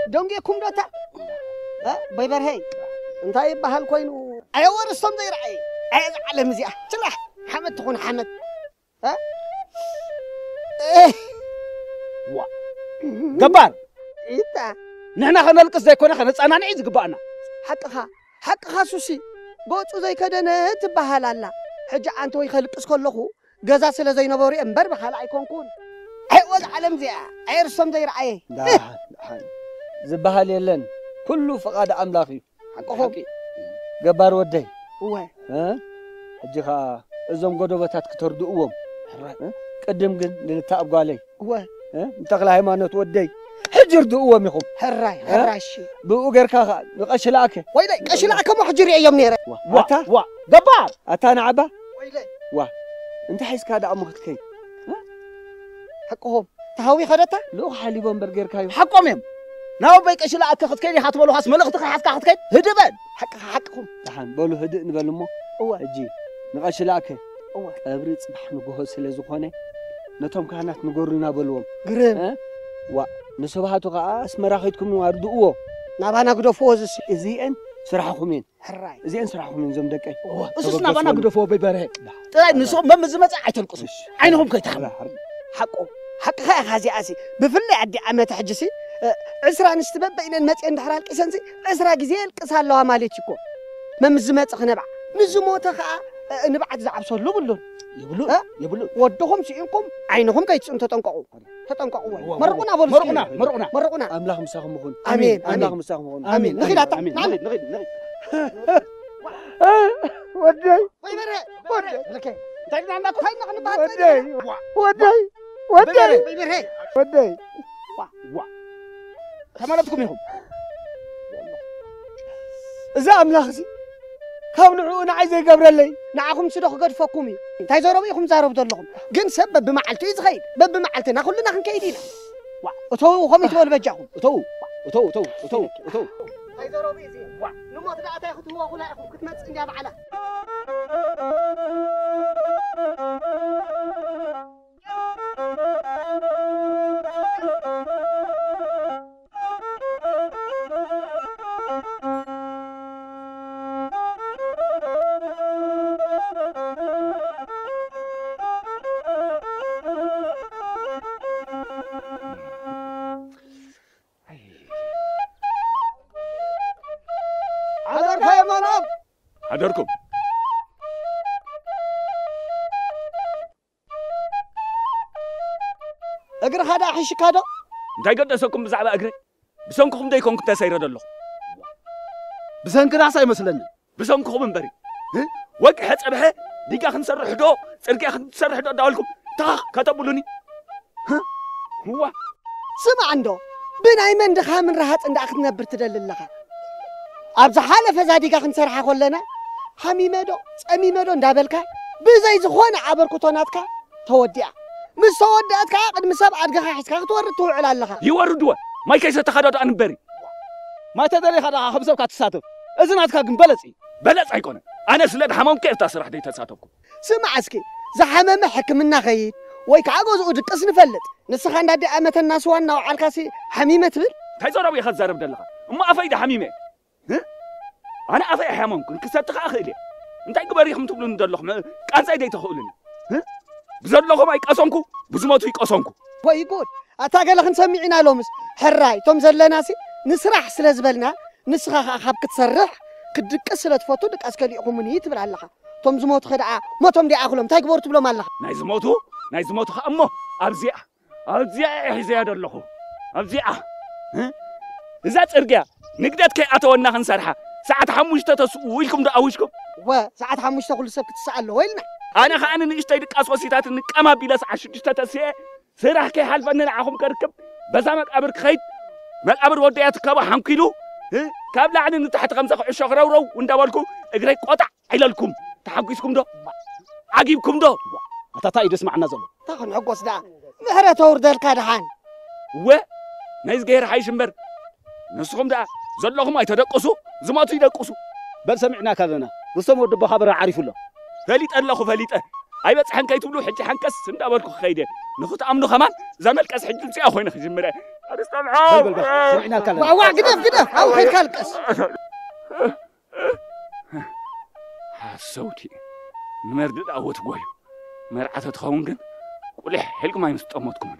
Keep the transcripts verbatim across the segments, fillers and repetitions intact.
دونجيكم دوتا ها بيبر هي انت يبهال كوينو اي ورستم زي رعي اي على مزيا تلاح حمد تكون حمد ها ايه وا جبار انت نحنا خنلقص زي كنا خنصانا نعيز قبانا حقها حقها سوسي قوصو زي كدنه تبهال الله حج انت وي خلقص كلخو غزا سلا زي نبوري انبر بخال ايكونكون اي وز على مزيا اي رستم زي رعي لا زبهال يلن كله فقاد املاخي حقه جبار ودي هو ها حجخا ازم غدوبتات كتردؤوم قدم جن للتاب قالي هو ها انتقل هيمانوت ودي حجر دؤوم يخم حراي حراشي بو غيركا نقشلاك ويلي قشلاك مو حجر يوم نيره واتا وا جبار اتانا عبا ويلي وا انت حيس كاد امختكي حقهم تهوي خدته لو حليبون برجر كايو حقهم ناو بيك ايش لا اكختكي هاتبلو خاص ملختك حاسك اختكي هدبن حق حقهم تحن بولو هدئ نبلمو هو اجي نقشلاك هو قبري صبح نغو سلا زخونه نتوم كانت نغورنا بلوم غرم ها وا نسبحاتو قا اسمراخيتكم واردؤو نابانا غدفوز ازيان سراحكمين حراي ازيان سراحكمين زم دقي اسس نابانا غدفو بيبره طلع نسو ممزمص ايتلقصش عينهم كيتخم حقه حق خازي اسي بفلي عدي عمت حجسي عسرا نستبب بين المصي اندحرال قسنسي عسرا غزي القسالوا مالتيكو ممزمص خنبع نزموته خا نبعت زعبسلو بلون يبلو يبلو ودهم سينكم عينهم كيتصن تطنققوا تطنققوا مرقنا بول مرقنا مرقنا مرقنا املاح مساخم مخون امين املاح مساخم مخون امين نخيل امين نغيد نغيد نغيد ودي ويبره ودي لك تعال عندك هاي نحن بعد ودي ودي ودي ويبره ودي وا وا تمالتكم يهم اذا املاخسي كم نعونا عايز يقبر لي نعاكم سدخ قدفكم تاي زربيكم زارب دلهم جن سبب بمعلتي زخيد بب بمعلتنا كلنا خنكيدينا وا اتو خم يتبل بجاكم اتو اتو اتو اتو اتو تاي زربي زي وا نموت لا تاخذ هو ولا اخو كتمص انديا بعلا حضركم اقر هذا حش كادو انتي قدسكم بزعبه اقري بسنكم ديكم كتسير دلو بسنك راس يمسلن بسنكم منبري وق حصبه ديقا خنسرح دو صرقا خنسرح دو داولكم تاخ كتبلوني ها هو سمع عنده بناي من دخا من رهات عند اخ نبر تدللها ابز حالفه زاديقا خنسرحا كلنا حميمدو صميمدو اندابلكا بزي زخونه عبركتوناتكا توديا مس توداتكا قدم سب ادغا حسكا تورد توعل الله يوردوا ما كيس تخددو انبري ما تدري خدا خبزك تساتف اذناتكا كن بلصي بلص ايكون انا سلد حمام كيف تسرح دي تساتفكم سمع اسكي زحمم حكمنا خيد ወይ ካጎዝ ودقስ نفلጥ ንስኻ እንዳዲ አመተ الناس ዋናው ዓልካሲ حميمه ትብል ታይዞራው ይخزرب دلخ اما افيد حميمه انا افي حمامكم كساتخ اخيلي انتي غبريكم تبلون دلخ قانصاي دي تخولني بزلخم اي قسونكو بزموتو يقسونكو ወይ ጉድ አታገለኽን ሰሚዕና ሎምስ ሕራይ ቶም ዘለናሲ ንስራሕ ስለዝበልና ንስኻ ካብ ክትሰርሕ ክድቅስ ስለትፈቱ ድቃስ ከሊኹምኒ ትብል ኣለኻ ቶም ዝሞቱ ኸደዓ ሞቶም ዲ ኣኽሎም ታይ ግበሩ ትብሎም ኣለኻ ናይ ዝሞቱ ናይ ዝሞቱ እሞ ኣብዚኣ ኣብዚኣ ሒዘያ ደለኹ ኣብዚኣ እዛ ፅርግያ ንግደት ከይ ኣተወና ክንሰርሓ ساعة حموشته تسوق ويلكم ده أوشكم. وا ساعة حموشته كل سبت تسأله ويلنا. أنا خان نشتري قصوى سيتات نكما بيلاس عشرة تسيء سرح كي حال فنن عهم كركب بزامك أبر خيط ما الأبر وديات كابا حم كيلو كابلا عن تحت خمسة عشرة رو رو وندوالكم اجري قطع إلى لكم تحقيسكم ده عجيبكم ده. أتاتاي تسمع نزلو. تاخن عقوس ده مهرة تورد الكادحان. و نايز غير حي شمبر نسخم ده زلهم أي تدقسوا زماتو يدقسوا. بل سمعنا كذا وسمو دب خبر عارف له. فليت الله فليته أي بس حنك يتولو حج حنكس سند أبركو خيده نخط أمنو خمان زمل كاس حج لسي أخوينا خجمرة أرستمعوا سمعنا كلام واو قدف قدف أو خير كالكس حسوتي نمرد أوت قوي مرعة تخونجن قولي حلق ما ينستموتكم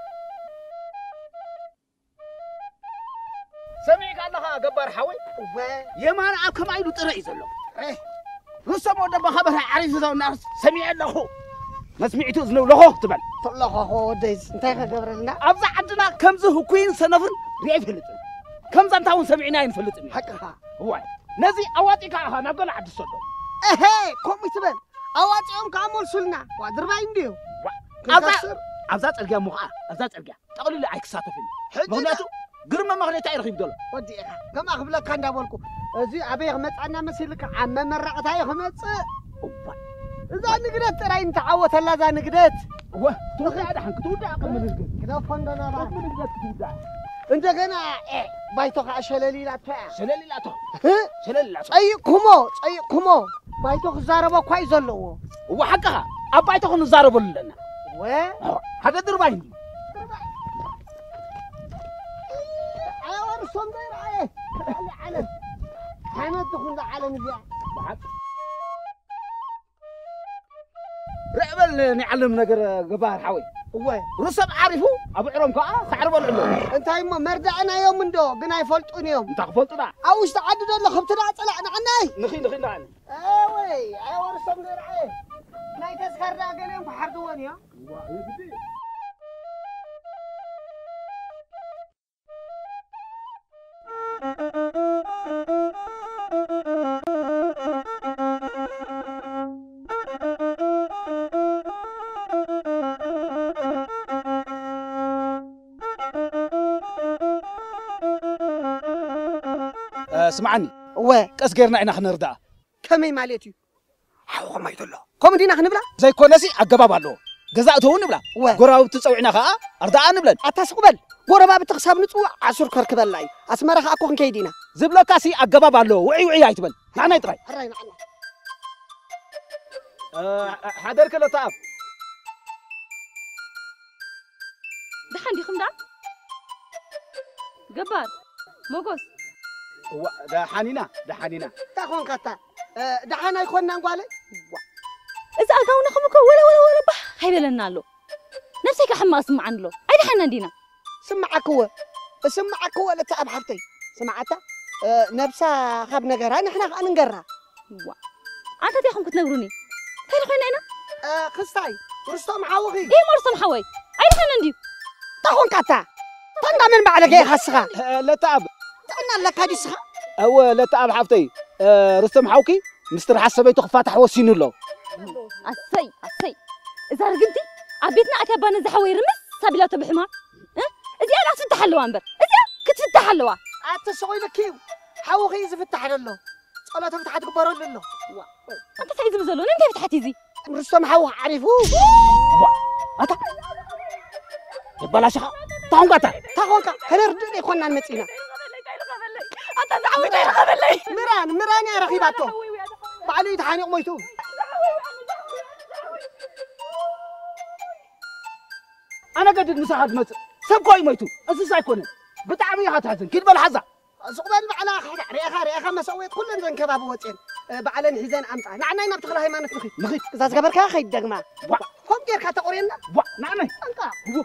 سمعك الله جبار حوي يمان عكم عيدو ترى يزلو رسم وده بخبر عريس ذا الناس سمع له ما سمعتوا زلو له تبل الله هو ديس انت قبر لنا أبزع عندنا كم زه كوين سنفر ريف فلتن كم زن تاون سمعنا ينفلتن حقها هو نزي أواتي كأها نقول عبد الصدق اهي كم يتبن أواتيهم كامل سلنا وادرباين ديو أبزع أبزع ترجع مخا أبزع ترجع تقولي لي عكساته فين مغنياتو قرما مغنيات عيرخ يبدل ودي إخا كم أخبلك كان دابولكو زي أبي خمت أنا مسيلك عم مرقت هاي خمت إذا نقدت ترى أنت عوت هلا إذا نقدت هو تروح هذا حنك تودع قبل من الجن كده فندنا بقى قبل من الجن تودع أنت كنا إيه بايتوك عشلالي لا تفع شلالي لا تو ها شلالي لا تو أي كمو أي كمو بايتوك زاربا كويس ولا هو حقها أباي تكون الزارب لنا وين هذا درباين أيوة صندير عليه علم حمد تكون علم زيا رأبل نعلم نجر جبار حوي وين رسب عارفه أبو عرام كأ سعر ولا أنت هاي مرد أنا يوم من دو جناي فلتوني يوم أنت قفلتنا أوش تعدد اللي خبتنا طلعنا عناي نخي نخي نعم أوي أيوة صندير عليه ناي تذكر ده جناي بحردوان يا اسمعني وين قس غيرنا احنا خنردا كمي مالتي حاو ما يدلو كم دينا خنبلا زي كونسي اجباب الله جزاءته نبلا غراو تصوعنا خا اردا نبلن اتسقبل غربا بتخساب نصوع عسر كركبل لاي اسمرخ اكو كيدينا زبلو كاسي اجباب الله وعي وعي ايتبل معنا يطري راينا عنا اه حضرك لطاف دحن دي خمدا جبار موغوس هو ده حنينا ده حنينا تاخون كتا دحنا يكون نقول إذا ألقاونا خمك ولا ولا ولا بح هاي بلنا له نفسك حما أسمع عنه له أي دحنا دينا سمعك هو سمعك هو لتعب حبتي سمعتها نفسها خاب نجرها نحن نجرها وا أنت تيهم كنت نقولني تاني خوينا أنا خستاي رستم حاوغي إيه مرسم حوي أي دحنا نديو تاخون كتا تنا من بعد جاي خسخة لا تعب تنا لك هذه سخة هو لا تعب حبتي رستم حوكي مستر حسبيته خفاتح وسينو له أسي أسي إذا رجنتي عبيتنا أتبان إذا حوي رمس سبيلا تبحما ها إذا أنا أفتح حلوة أنبر إذا كنت فتح حلوة أتسوي لك كيو حاوغي إذا فتح له صلاة فتحت كبار له أنت سعيد بزلون أنت فتحتي زي رستم حاوغ عارفه أتا يبلا شخا تاون كتا تاخون كا كنردني كنا نمتينا أنت دعوة غير قبل مران مران يا رخيباتو بعلي يتحاني قميتو أنا قد مساعد مت سبكوي ميتو أساسا يكون بتعمي هاتهاتن كده بالحزة سقبل على خير ريخا ريخا ما سويت كل زين كباب وطين بعلن حزين أمطع نعنا نبتخ لها ما نتخي نخي إذا زقبر كا خيد دقما وا هم دير كا تقورينا وا نعم أنت هو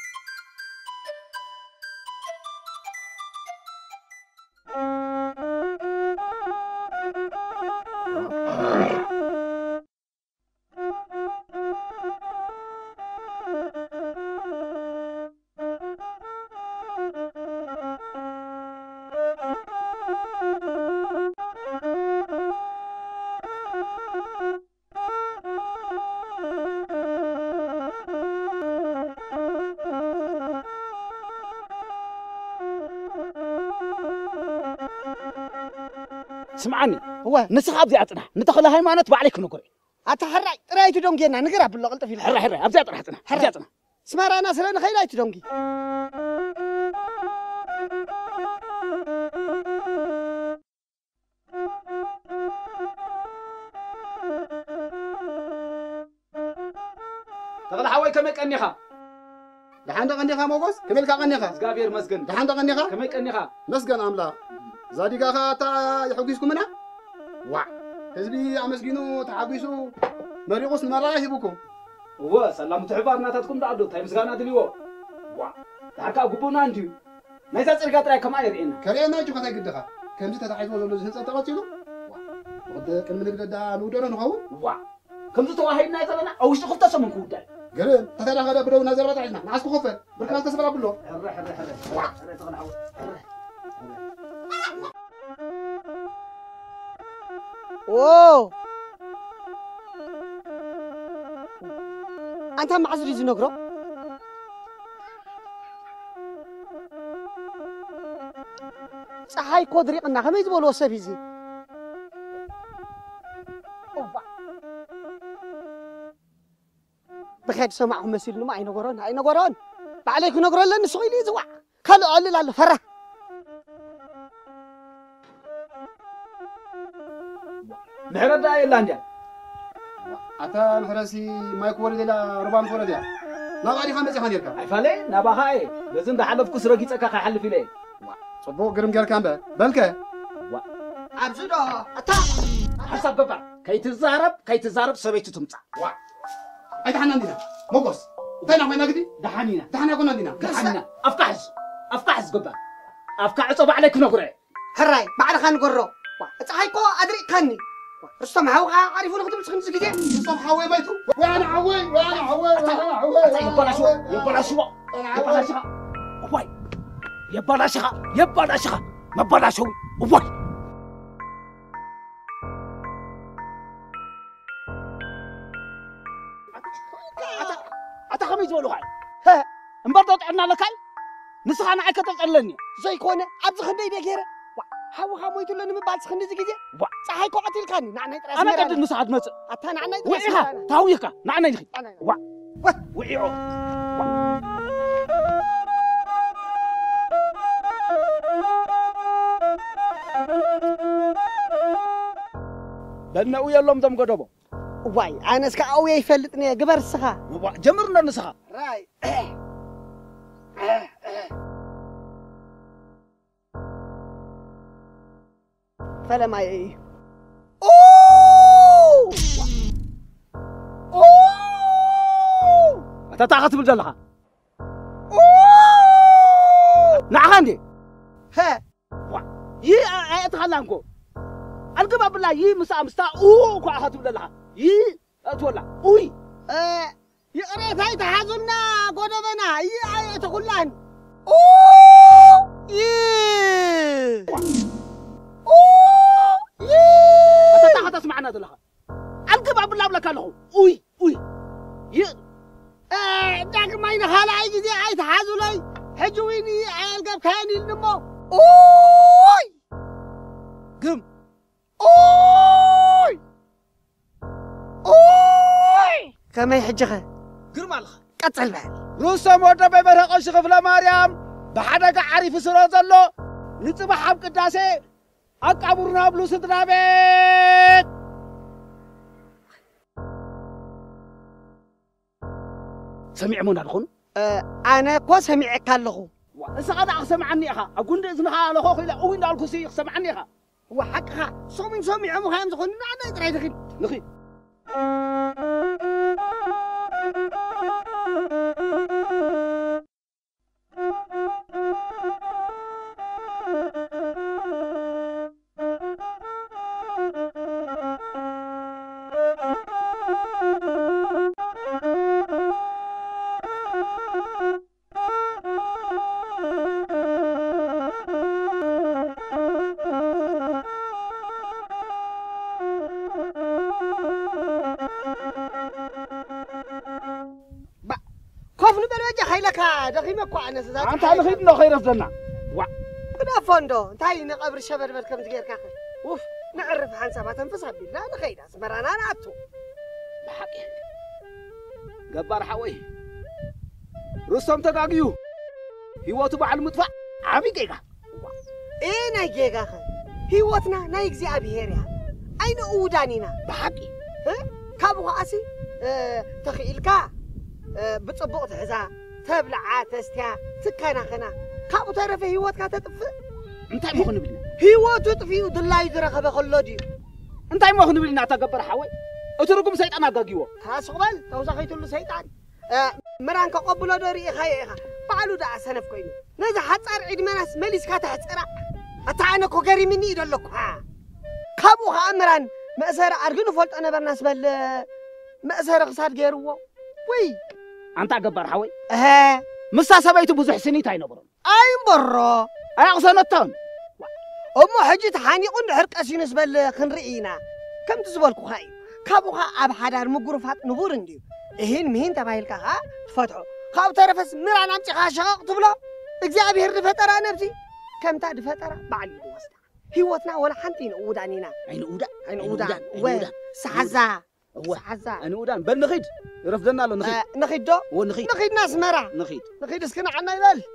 سمعني هو نسخ أبدي أطنح نتخلى هاي ما نتبع عليك نقول أتحرى رايتو دونجينا نقرا بالله قلت في حرة حرة أبدي أطنح أطنح أبدي أطنح سمارة أنا سلنا خير رايتو دونجي تغلى حواي كم يكنيها دحان تغنيها موغوس كمل كغنيها غابير مسجن دحان تغنيها كمي قنيها مسجن أملاك زاديقا تا يحقيسكم منها وا حزبي أمسجنو تحقيسو مريقوس المراهي بكم هو سلام تحبار ناتاتكم دعدو تاي مسغانا دليو وا دحكا غبونا انديو نايتا صرغا تراي كما يرينا كرينا جو كتا يقدخا كمزي تتعيزو زلو زهنصا تقاتيلو وقد كم من الغدا نودرو نخو وا كمزي تواهينا يتلنا او شي خفتا سمن كوداي قرن تتلا غدا بدو نازل بتاعنا ناس كخفل بركان تسبر بلو حر حر حر وا تغنى حول اوه أنت معزري زنقرو صحاي كودري قلنا خمي يزبولو سبيزي أوبا بخير سمعهم مسير ما أي نقرون أي نقرون بعليك نقرون لأن سويلي زوا خلوا علل على فرح محرد دا إلانديا أتا محرسي ما يكوري دلا ربان فورا ديا لا غادي خمسة خانيركا أي فالي نباهاي لازم ده حلف كسر رقيتك حل في ليه صبو قرم جار كامبا بلكة عبزدو أتا حسب بابا كي تزارب كي تزارب سويت تمتع وا أي تحنا عندنا موقص تاينا ما نقدي دحانينا تحنا كنا عندنا دحانينا أفكعز أفكعز بابا أفكعز صب عليك نقرأ هراي بعد خان قرو صحاي كو أدري كاني رستم حوقا عارفون خدمت خمس كده رستم حوي بيتو وانا حوي وانا حوي وانا حوي يبلا شو يبلا شو يبلا شو واي يبلا شو يبلا شو ما بلا شو واي أتا خميس ولو هاي ها انبرطت عنا لكاي نسخنا عيك تطلني زي كونه عبد خندي دغيره حاو خامو يتلن مبال خندي زيجي وا صحاي كو قتل كاني نعنا تراس أنا قد نسعد مت أتا نعنا تراس وعيها تاويك نعنا يخي وا وعيو بلنا ويا دم قدبو واي أنا سكا أوي يفلتني جبر السخا جمرنا نسخة راي فلا ما يي أوه أوه أنت تاخذ بالجلها أوه نعاندي ها يي أتخلانكو أنكما بالله يي مسا مستا أوه كو أخذ بالله يي أتولى أوي آه يقرأ هاي تحازلنا قدبنا يي آية تقولان أوه يي أوه يي أنت تاخذ تسمعنا دلها أنكما بالله بلا كانوا أوي أوي يي آه داك ما ينخال أي جدي آية تحازلي حجويني عيال قاب كاني النمو أوه قم أوه أوه كما يحجخه قرم الله قتل بحال رسم ودبي برهق شغفلا مريم بحدك عارف سرو زلو نصبح حب قداسه اقبرنا بلو سدنا بيت سمعمون الخون أه انا كو سمعك اللهو اسقد اسمعني اخا اقول اذنها لهو خيلا او ان الكسي سمعني اخا وحقها سمع سمع مو خام زخون انا ترى دخل نخي دخيمك وانا سزات انت على خير انه خير افضلنا وا كنا فندو انتي نقبر الشبر بالكم تغير كاخ اوف نعرف حسابات تنفس بالله نخيد اسمرانا ناتو بحقي جبار حوي رستم تقاقيو هيوتو بعل مدفع عبي جيجا ايه ناي جيجا هيوتنا ناي اغزابيهريا اين اودانينا بحقي ها كابو اسي اه تخيلكا اه بتصبق تحزا تبلع تستيا تكنا خنا كابو تعرف هيوت كاتطفئ انتي ما خن بلنا هيوت تطفئ دلاي زرخبه خلو دي انتي ما خن بلنا تقبر حوي اترقم سيطان اغاغيو تاسقبل توزخيتلو سيطان مران كقبلو دوري خاي بعلو دا سنف كوينو نزا حصار عيد مناس مليس كاتحصرا اتعنا كو غري مني يدلكو كابو خامران مأسر أرجو فلت أنا بالناس بال مأسر قصاد جيروا وي أنت قبر حوي ها مسا سبيتو بزح سني تاي نبرم أي مرة أنا أقصنتهم أم حجت حاني قند حرق أسينس بال خنرئينا كم تزبالكو خاي كابوها أب حدار مغرفات نبور نديو إهين مهين تبايل كها فتحو خاو تعرفس مران أمتي خاشق تبلا إجزابي فترة نفسي كم تعد فترة بعلي دوستا هيوتنا ولا حنتين أودانينا عين أودا عين أودان وين سحزة سحزة عين أودان بل نخيد رفضنا له نخيد آه نخيد دو ونخيد نخيد ناس مرة نخيد نخيد اسكنا عنا يبال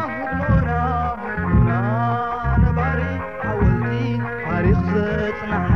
تاريخ زيتنا